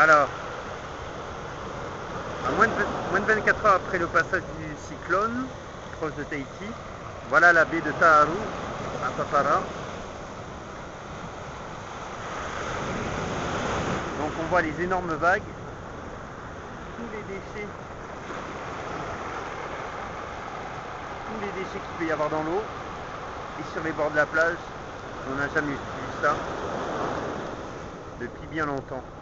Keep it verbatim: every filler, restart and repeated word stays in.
Alors, à moins de, moins de vingt-quatre heures après le passage du cyclone, proche de Tahiti, voilà la baie de Taharu, à Papara. Donc on voit les énormes vagues, tous les déchets, tous les déchets qu'il peut y avoir dans l'eau, et sur les bords de la plage, on n'a jamais vu ça depuis bien longtemps.